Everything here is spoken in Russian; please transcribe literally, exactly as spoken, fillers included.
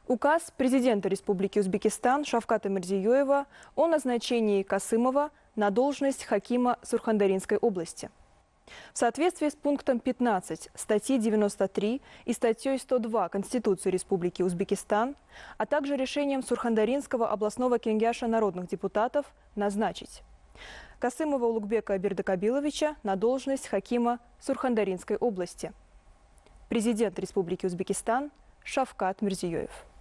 Указ президента Республики Узбекистан Шавката Мирзиёева о назначении Касымова на должность хакима Сурхандаринской области. В соответствии с пунктом пятнадцать статьи девяносто три и статьей сто два Конституции Республики Узбекистан, а также решением Сурхандаринского областного кенгяша народных депутатов назначить Касымова Улугбека Бердыкабиловича на должность хакима Сурхандаринской области. Президент Республики Узбекистан Шавкат Мирзиёев.